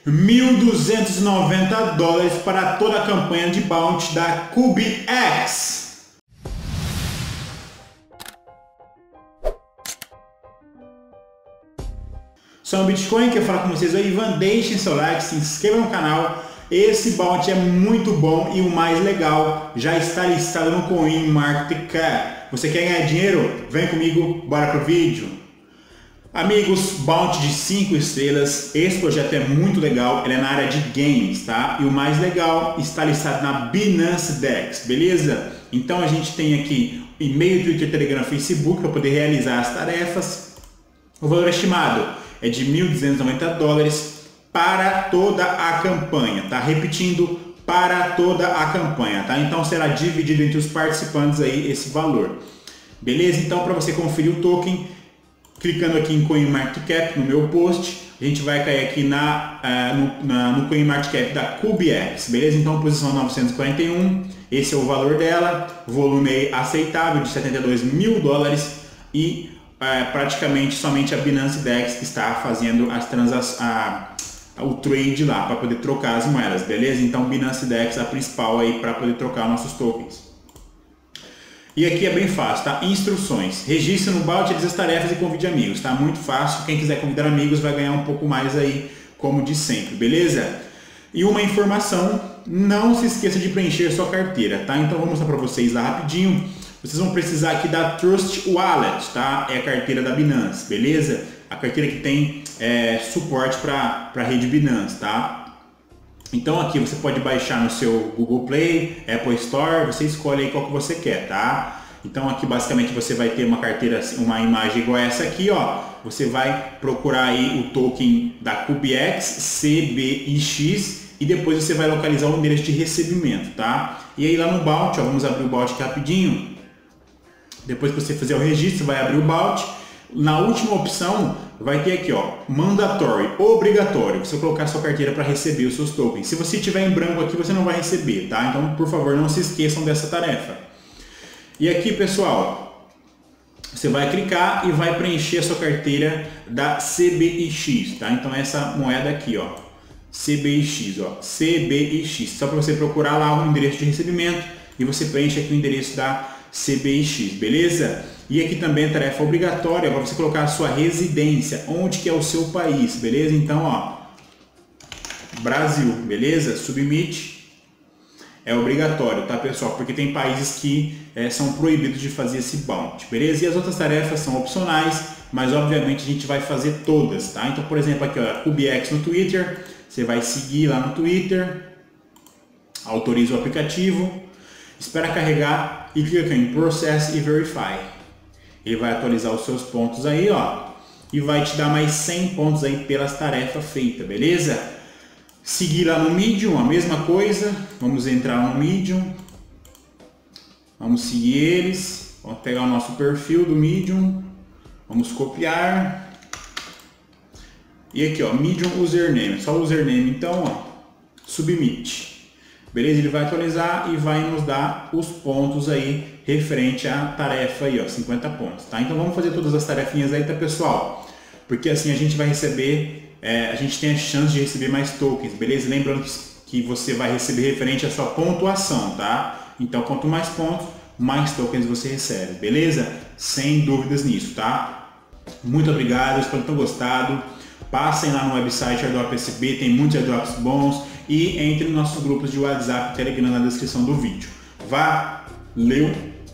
$1.290 para toda a campanha de bounty da CubeX. Sou o Bitcoin, quero falar com vocês aí. Ivan, deixem seu like, se inscrevam no canal. Esse bounty é muito bom e o mais legal, já está listado no CoinMarketCap. Você quer ganhar dinheiro? Vem comigo, bora pro vídeo. Amigos, bounty de 5 estrelas, esse projeto é muito legal, ele é na área de games, tá? E o mais legal, está listado na Binance DEX, beleza? Então a gente tem aqui e-mail, Twitter, Telegram, Facebook para poder realizar as tarefas. O valor estimado é de $1.290 para toda a campanha, tá? Repetindo, para toda a campanha, tá? Então será dividido entre os participantes aí esse valor. Beleza? Então para você conferir o token, clicando aqui em CoinMarketCap no meu post, a gente vai cair aqui no CoinMarketCap da CubeX, beleza? Então posição 941, esse é o valor dela, volume aceitável de $72 mil e praticamente somente a Binance DEX que está fazendo as o trade lá para poder trocar as moedas, beleza? Então Binance DEX é a principal aí para poder trocar nossos tokens. E aqui é bem fácil, tá? Instruções. Registre no bounty as tarefas e convide amigos, tá? Muito fácil. Quem quiser convidar amigos vai ganhar um pouco mais aí, como de sempre, beleza? E uma informação, não se esqueça de preencher sua carteira, tá? Então vou mostrar para vocês lá rapidinho. Vocês vão precisar aqui da Trust Wallet, tá? É a carteira da Binance, beleza? A carteira que tem suporte para a rede Binance, tá? Então aqui você pode baixar no seu Google Play, Apple Store, você escolhe aí qual que você quer, tá? Então aqui basicamente você vai ter uma carteira, uma imagem igual essa aqui, ó. Você vai procurar aí o token da CubeX, CBIX, e depois você vai localizar o endereço de recebimento, tá? E aí lá no bounty, ó, vamos abrir o bounty aqui rapidinho. Depois que você fizer o registro, vai abrir o bounty. Na última opção vai ter aqui, ó, mandatory, obrigatório, você colocar sua carteira para receber os seus tokens. Se você tiver em branco aqui, você não vai receber, tá? Então, por favor, não se esqueçam dessa tarefa. E aqui, pessoal, você vai clicar e vai preencher a sua carteira da CBIX, tá? Então, essa moeda aqui, ó, CBIX, ó, CBIX, só para você procurar lá o endereço de recebimento e você preenche aqui o endereço da CBIX, beleza? E aqui também a tarefa obrigatória para você colocar a sua residência, onde que é o seu país, beleza? Então, ó, Brasil, beleza? Submit é obrigatório, tá, pessoal? Porque tem países que são proibidos de fazer esse bounty, beleza? E as outras tarefas são opcionais, mas obviamente a gente vai fazer todas, tá? Então, por exemplo, aqui, ó, CubeX no Twitter, você vai seguir lá no Twitter, autoriza o aplicativo, espera carregar e clica em Process e Verify. Ele vai atualizar os seus pontos aí, ó, e vai te dar mais 100 pontos aí pelas tarefas feitas, beleza? Seguir lá no Medium, a mesma coisa. Vamos entrar no Medium. Vamos seguir eles. Vamos pegar o nosso perfil do Medium. Vamos copiar. E aqui, ó, Medium Username. Só o username, então, ó, Submit. Beleza? Ele vai atualizar e vai nos dar os pontos aí referente à tarefa aí, ó, 50 pontos, tá? Então vamos fazer todas as tarefinhas aí, tá, pessoal? Porque assim a gente vai receber, a gente tem a chance de receber mais tokens, beleza? Lembrando que você vai receber referente à sua pontuação, tá? Então quanto mais pontos, mais tokens você recebe, beleza? Sem dúvidas nisso, tá? Muito obrigado, espero que tenham gostado. Passem lá no website Airdrop SB, tem muitos airdrops bons, e entre nos nossos grupos de WhatsApp e Telegram na descrição do vídeo. Valeu!